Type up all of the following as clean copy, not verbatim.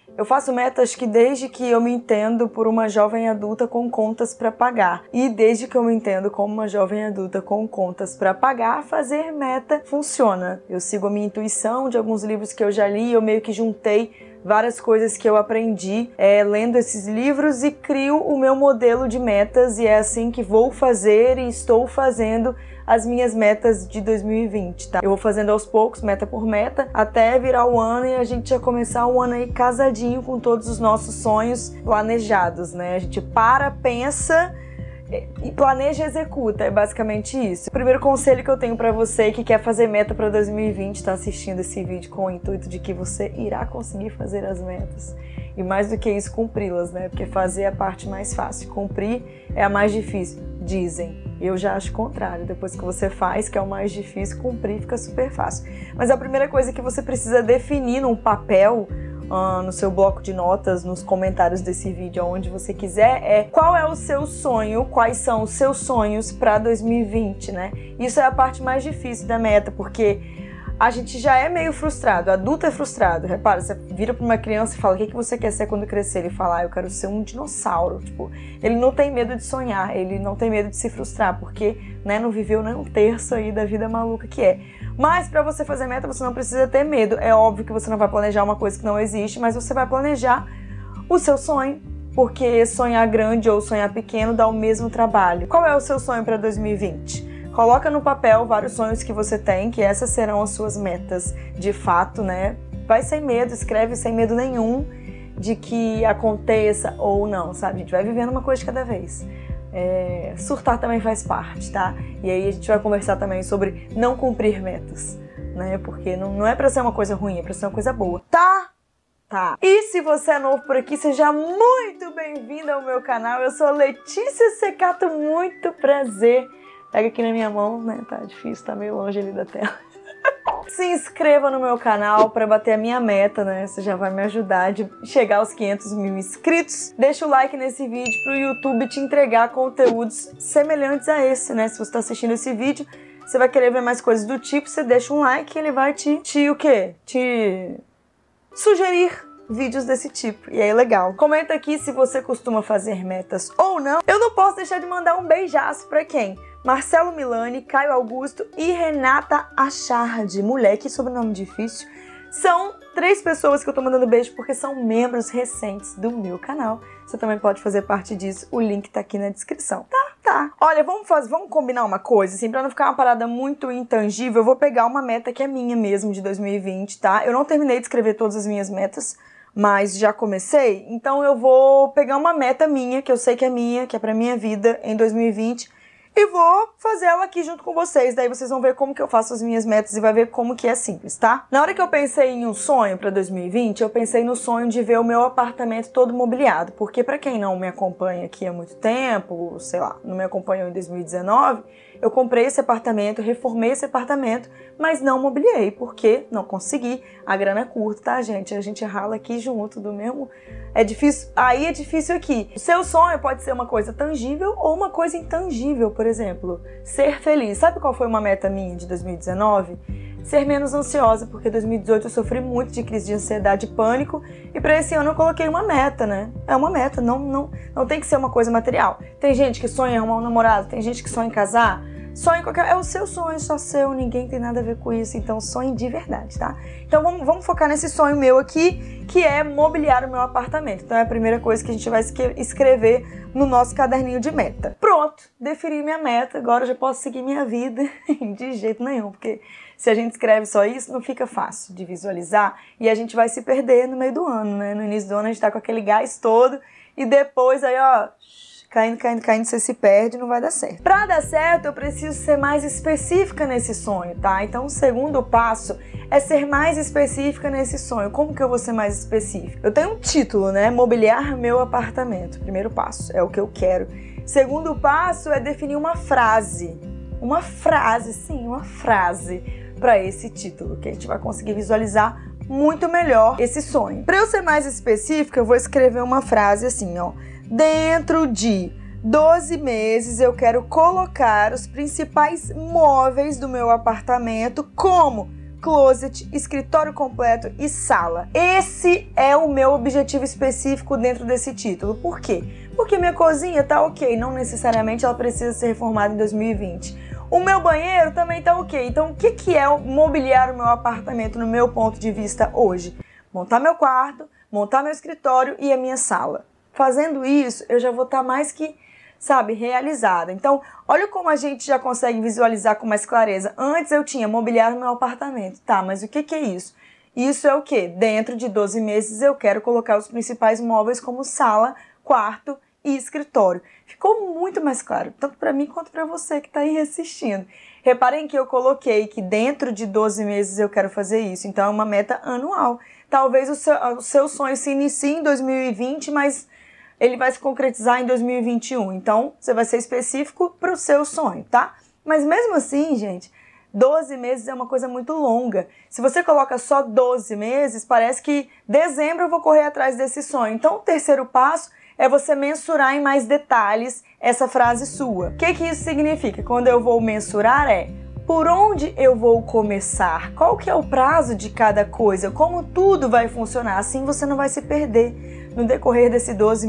Eu faço metas que desde que eu me entendo por uma jovem adulta com contas para pagar. E desde que eu me entendo como uma jovem adulta com contas para pagar, fazer meta funciona. Eu sigo a minha intuição de alguns livros que eu já li, eu meio que juntei várias coisas que eu aprendi lendo esses livros e crio o meu modelo de metas, e é assim que vou fazer e estou fazendo as minhas metas de 2020, tá? Eu vou fazendo aos poucos, meta por meta, até virar o ano e a gente já começar o ano aí casadinho com todos os nossos sonhos planejados, né? A gente pensa e planeja e executa, é basicamente isso. O primeiro conselho que eu tenho pra você que quer fazer meta pra 2020, tá assistindo esse vídeo com o intuito de que você irá conseguir fazer as metas. E mais do que isso, cumpri-las, né? Porque fazer é a parte mais fácil, cumprir é a mais difícil, dizem. Eu já acho o contrário, depois que você faz, que é o mais difícil, cumprir fica super fácil. Mas a primeira coisa que você precisa definir num papel, no seu bloco de notas, nos comentários desse vídeo, aonde você quiser, é qual é o seu sonho, quais são os seus sonhos para 2020, né? Isso é a parte mais difícil da meta, porque a gente já é meio frustrado, adulto é frustrado. Repara, você vira pra uma criança e fala: o que você quer ser quando crescer? Ele fala: eu quero ser um dinossauro. Tipo, ele não tem medo de sonhar, ele não tem medo de se frustrar, porque, né, não viveu nem um terço aí da vida maluca que é. Mas para você fazer meta, você não precisa ter medo. É óbvio que você não vai planejar uma coisa que não existe, mas você vai planejar o seu sonho, porque sonhar grande ou sonhar pequeno dá o mesmo trabalho. Qual é o seu sonho para 2020? Coloca no papel vários sonhos que você tem, que essas serão as suas metas de fato, né? Vai sem medo, escreve sem medo nenhum de que aconteça ou não, sabe? A gente vai vivendo uma coisa de cada vez. Surtar também faz parte, tá? E aí a gente vai conversar também sobre não cumprir metas, né? Porque não é pra ser uma coisa ruim, é pra ser uma coisa boa. Tá? E se você é novo por aqui, seja muito bem-vindo ao meu canal. Eu sou Letícia Secato, muito prazer. Pega aqui na minha mão, né? Tá difícil, tá meio longe ali da tela. Se inscreva no meu canal para bater a minha meta, né? Você já vai me ajudar de chegar aos 500 mil inscritos. Deixa o like nesse vídeo pro YouTube te entregar conteúdos semelhantes a esse, né? Se você tá assistindo esse vídeo, você vai querer ver mais coisas do tipo, você deixa um like e ele vai te sugerir vídeos desse tipo, e aí legal. Comenta aqui se você costuma fazer metas ou não. Eu não posso deixar de mandar um beijaço pra quem? Marcelo Milani, Caio Augusto e Renata Achardi. Mulher, que sobrenome difícil. São 3 pessoas que eu tô mandando beijo porque são membros recentes do meu canal. Você também pode fazer parte disso, o link tá aqui na descrição. Tá. Olha, vamos combinar uma coisa, assim, pra não ficar uma parada muito intangível, eu vou pegar uma meta que é minha mesmo, de 2020, tá? Eu não terminei de escrever todas as minhas metas, mas já comecei, então eu vou pegar uma meta minha, que eu sei que é minha, que é pra minha vida em 2020, e vou fazer ela aqui junto com vocês. Daí vocês vão ver como que eu faço as minhas metas e vai ver como que é simples, tá? Na hora que eu pensei em um sonho pra 2020, eu pensei no sonho de ver o meu apartamento todo mobiliado. Porque pra quem não me acompanha aqui há muito tempo, sei lá, não me acompanhou em 2019, eu comprei esse apartamento, reformei esse apartamento, mas não mobiliei, porque não consegui. A grana é curta, tá, gente? A gente rala aqui junto do mesmo... É difícil, aí é difícil aqui. O seu sonho pode ser uma coisa tangível ou uma coisa intangível, por exemplo, ser feliz. Sabe qual foi uma meta minha de 2019? Ser menos ansiosa, porque em 2018 eu sofri muito de crise de ansiedade e pânico, e para esse ano eu coloquei uma meta, né? É uma meta, não tem que ser uma coisa material. Tem gente que sonha em arrumar um namorado, tem gente que sonha em casar, sonha em qualquer... É o seu sonho, só seu, ninguém tem nada a ver com isso, então sonhe de verdade, tá? Então vamos focar nesse sonho meu aqui, que é mobiliar o meu apartamento. Então é a primeira coisa que a gente vai escrever no nosso caderninho de meta. Pronto, defini minha meta, agora eu já posso seguir minha vida de jeito nenhum, porque se a gente escreve só isso, não fica fácil de visualizar e a gente vai se perder no meio do ano, né? No início do ano a gente tá com aquele gás todo e depois aí, ó, caindo, você se perde, não vai dar certo. Pra dar certo, eu preciso ser mais específica nesse sonho, tá? Então o segundo passo é ser mais específica nesse sonho. Como que eu vou ser mais específica? Eu tenho um título, né? Mobiliar meu apartamento. Primeiro passo, é o que eu quero. Segundo passo é definir uma frase. Uma frase para esse título, que a gente vai conseguir visualizar muito melhor esse sonho. Para eu ser mais específica, eu vou escrever uma frase assim, ó. Dentro de 12 meses eu quero colocar os principais móveis do meu apartamento como closet, escritório completo e sala. Esse é o meu objetivo específico dentro desse título. Por quê? Porque minha cozinha tá ok, não necessariamente ela precisa ser reformada em 2020. O meu banheiro também tá ok. Então, o que é mobiliar o meu apartamento no meu ponto de vista hoje? Montar meu quarto, montar meu escritório e a minha sala. Fazendo isso, eu já vou estar mais que, sabe, realizada. Então, olha como a gente já consegue visualizar com mais clareza. Antes eu tinha mobiliar o meu apartamento. Tá, mas o que é isso? Isso é o quê? Dentro de 12 meses eu quero colocar os principais móveis como sala, quarto e escritório. Ficou muito mais claro, tanto para mim quanto para você que está aí assistindo. Reparem que eu coloquei que dentro de 12 meses eu quero fazer isso, então é uma meta anual. Talvez o seu sonho se inicie em 2020, mas ele vai se concretizar em 2021. Então, você vai ser específico para o seu sonho, tá? Mas mesmo assim, gente, 12 meses é uma coisa muito longa. Se você coloca só 12 meses, parece que dezembro eu vou correr atrás desse sonho. Então, o terceiro passo é você mensurar em mais detalhes essa frase sua. O que isso significa? Quando eu vou mensurar por onde eu vou começar? Qual que é o prazo de cada coisa? Como tudo vai funcionar? Assim você não vai se perder no decorrer desses 12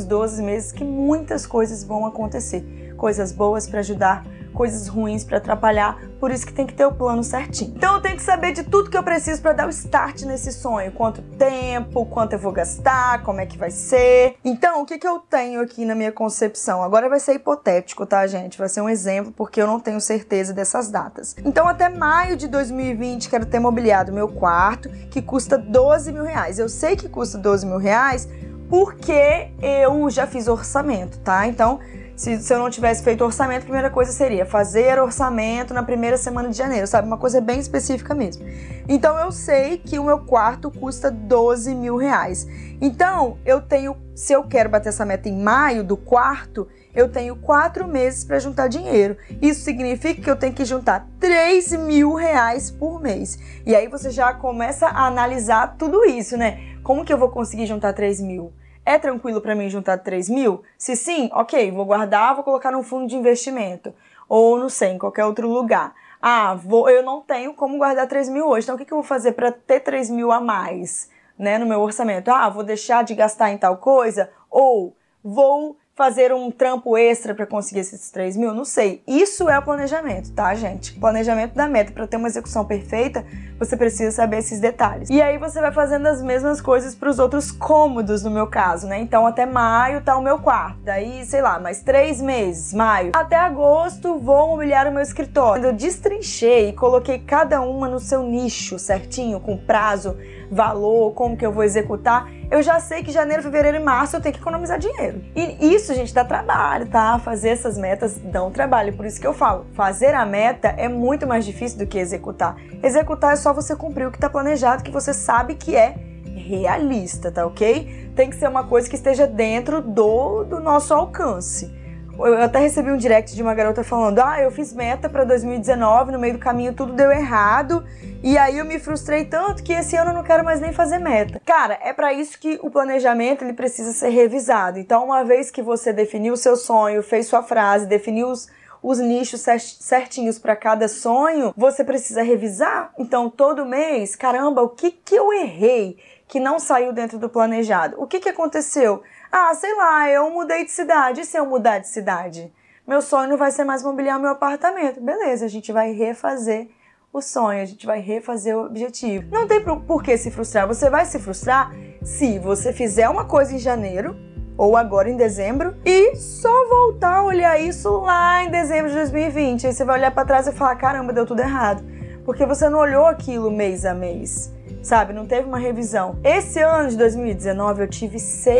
meses que muitas coisas vão acontecer. Coisas boas para ajudar, coisas ruins para atrapalhar, por isso que tem que ter o plano certinho. Então eu tenho que saber de tudo que eu preciso para dar o start nesse sonho, quanto tempo, quanto eu vou gastar, como é que vai ser. Então o que eu tenho aqui na minha concepção? Agora vai ser hipotético, tá, gente? Vai ser um exemplo porque eu não tenho certeza dessas datas. Então até maio de 2020 quero ter mobiliado meu quarto, que custa 12 mil reais. Eu sei que custa 12 mil reais porque eu já fiz orçamento, tá? Então, se eu não tivesse feito orçamento, a primeira coisa seria fazer orçamento na primeira semana de janeiro, sabe? Uma coisa bem específica mesmo. Então, eu sei que o meu quarto custa 12 mil reais. Então, se eu quero bater essa meta em maio do quarto, eu tenho 4 meses para juntar dinheiro. Isso significa que eu tenho que juntar 3 mil reais por mês. E aí você já começa a analisar tudo isso, né? Como que eu vou conseguir juntar 3 mil? É tranquilo para mim juntar 3 mil? Se sim, ok, vou guardar, vou colocar num fundo de investimento. Ou, não sei, em qualquer outro lugar. Eu não tenho como guardar 3 mil hoje, então o que eu vou fazer para ter 3 mil a mais, né, no meu orçamento? Vou deixar de gastar em tal coisa? Ou vou fazer um trampo extra para conseguir esses 3 mil? Não sei. Isso é o planejamento, tá, gente? Planejamento da meta. Para ter uma execução perfeita, você precisa saber esses detalhes. E aí você vai fazendo as mesmas coisas para os outros cômodos, no meu caso, né? Então até maio tá o meu quarto. Daí, sei lá, mais 3 meses, maio. Até agosto vou mobiliar o meu escritório. Eu destrinchei e coloquei cada uma no seu nicho certinho, com prazo, valor, como que eu vou executar. Eu já sei que janeiro, fevereiro e março eu tenho que economizar dinheiro. E isso, gente, dá trabalho, tá? Fazer essas metas dão trabalho. Por isso que eu falo, fazer a meta é muito mais difícil do que executar. Executar é só você cumprir o que está planejado, que você sabe que é realista, tá ok? Tem que ser uma coisa que esteja dentro do nosso alcance. Eu até recebi um direct de uma garota falando: eu fiz meta para 2019, no meio do caminho tudo deu errado, e aí eu me frustrei tanto que esse ano eu não quero mais nem fazer meta. Cara, é para isso que o planejamento ele precisa ser revisado. Então, uma vez que você definiu o seu sonho, fez sua frase, definiu os nichos certinhos para cada sonho, você precisa revisar. Então, todo mês, caramba, o que eu errei que não saiu dentro do planejado? O que aconteceu? Sei lá, eu mudei de cidade. E se eu mudar de cidade? Meu sonho não vai ser mais mobiliar meu apartamento. Beleza, a gente vai refazer o sonho, a gente vai refazer o objetivo. Não tem por que se frustrar. Você vai se frustrar se você fizer uma coisa em janeiro, ou agora em dezembro, e só voltar a olhar isso lá em dezembro de 2020. Aí você vai olhar para trás e falar: caramba, deu tudo errado. Porque você não olhou aquilo mês a mês. Sabe, não teve uma revisão. Esse ano de 2019 eu tive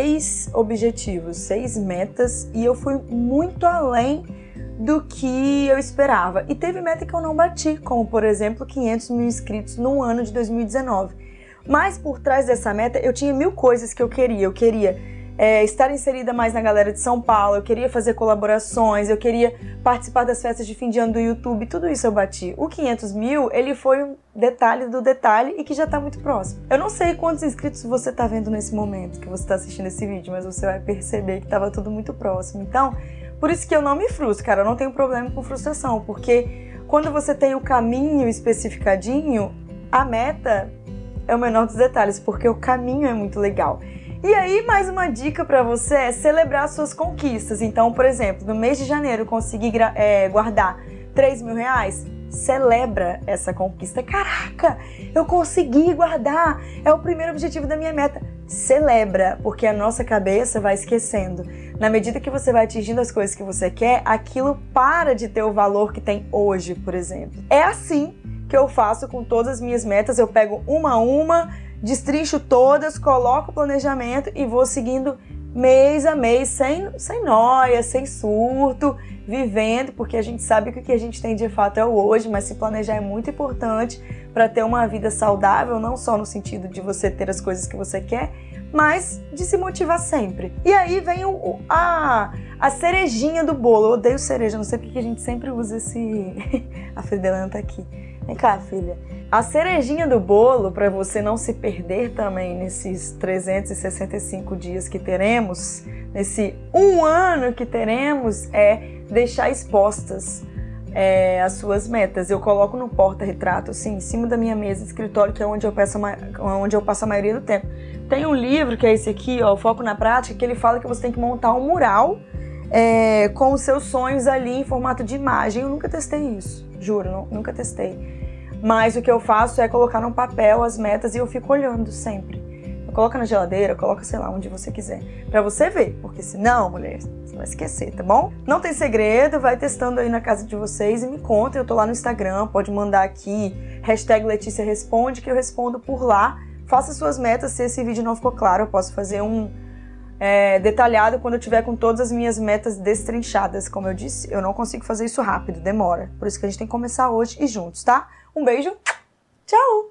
6 objetivos, 6 metas, e eu fui muito além do que eu esperava. E teve meta que eu não bati, como por exemplo 500 mil inscritos no ano de 2019. Mas por trás dessa meta eu tinha 1000 coisas que eu queria. Eu queria estar inserida mais na galera de São Paulo, eu queria fazer colaborações, eu queria participar das festas de fim de ano do YouTube, tudo isso eu bati. O 500 mil, ele foi um detalhe do detalhe e que já tá muito próximo. Eu não sei quantos inscritos você tá vendo nesse momento que você tá assistindo esse vídeo, mas você vai perceber que tava tudo muito próximo. Então, por isso que eu não me frustro, cara, eu não tenho problema com frustração, porque quando você tem o caminho especificadinho, A meta é o menor dos detalhes, porque o caminho é muito legal. E aí, mais uma dica pra você é celebrar suas conquistas. Então, por exemplo, no mês de janeiro, consegui guardar 3 mil reais. Celebra essa conquista. Caraca, eu consegui guardar. É o primeiro objetivo da minha meta. Celebra, porque a nossa cabeça vai esquecendo. Na medida que você vai atingindo as coisas que você quer, aquilo para de ter o valor que tem hoje, por exemplo. É assim que eu faço com todas as minhas metas. Eu pego uma a uma, destrincho todas, coloco o planejamento e vou seguindo mês a mês, sem nóia, sem surto, vivendo, porque a gente sabe que o que a gente tem de fato é o hoje, mas se planejar é muito importante para ter uma vida saudável, não só no sentido de você ter as coisas que você quer, mas de se motivar sempre. E aí vem a cerejinha do bolo. Eu odeio cereja, não sei porque a gente sempre usa esse... A Fridelana tá aqui. Vem cá, filha. A cerejinha do bolo, para você não se perder também nesses 365 dias que teremos, nesse um ano que teremos, é deixar expostas as suas metas. Eu coloco no porta-retrato, assim, em cima da minha mesa de escritório, que é onde eu passo a maioria do tempo. Tem um livro, que é esse aqui, ó, Foco na Prática, que ele fala que você tem que montar um mural com os seus sonhos ali em formato de imagem. Eu nunca testei isso, juro, nunca testei. Mas o que eu faço é colocar num papel as metas e eu fico olhando sempre. Eu coloco na geladeira, coloca, sei lá, onde você quiser. Pra você ver, porque senão, mulher, você vai esquecer, tá bom? Não tem segredo, vai testando aí na casa de vocês e me conta. Eu tô lá no Instagram, pode mandar aqui, #LeticiaResponde, que eu respondo por lá. Faça suas metas, se esse vídeo não ficou claro, eu posso fazer um detalhado quando eu tiver com todas as minhas metas destrinchadas. Como eu disse, eu não consigo fazer isso rápido, demora. Por isso que a gente tem que começar hoje e juntos, tá? Um beijo, tchau!